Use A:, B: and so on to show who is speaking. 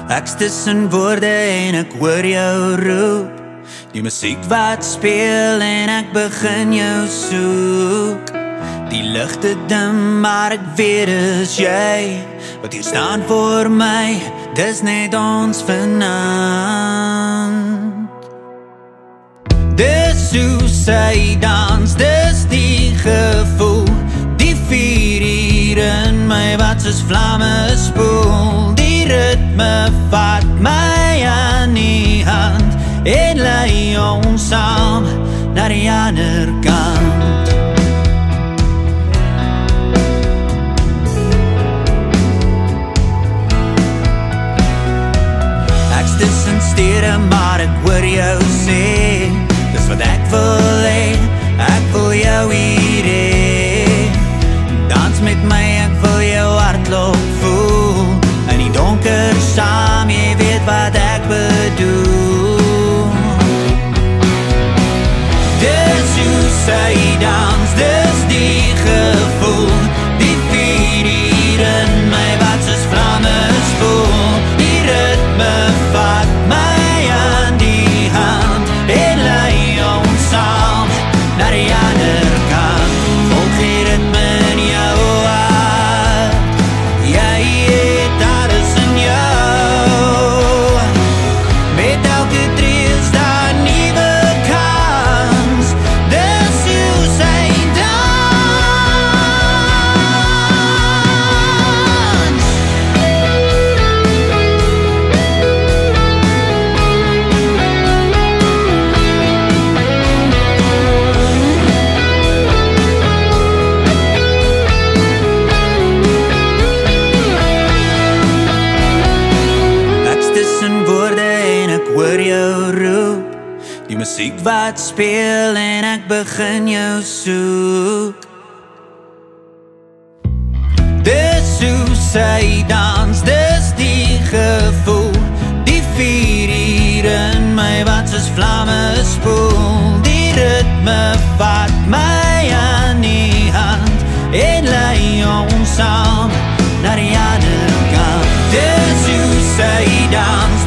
A: Ek's tussen woorde en ek hoor jou roep. Die musiek wat speel en ek begin jou soek. Die ligte dim, maar ek weet is jy wat hier staan voor my, dis net ons vanaand. Dis hoe sy dans, dis die gevoel, die vuur hier in my wat soos vlamme spoel. Die ritme vat my aan die hand en lei ons saam na die ander kant. Ek's tussen stede, maar ek hoor jou sê, dis wat ek wil hê, ek wil jou hier hê. Dans met my, ek wil jou hartklop voel, in die donker saam, jy weet wat ek bedoel. Dis hoe sy dans, dis die gevoel, die vuur hier in my wat soos vlamme spoel. Die ritme vat my aan die hand en lei ons saam na die ander kant. Volg die ritme in jou hart, jy het alles in jou. Met elke tree is daar nieuwe kans, dis hoe sy dans. Ek's tussen woorde en ek hoor jou roep. Die musiek wat speel en ek begin jou soek. Dis hoe sy dans, dis die gevoel, die vuur hier in my wat soos vlamme spoel. Die ritme vat my aan die hand en lei ons saam na die ander kant. Dis hoe sy dans,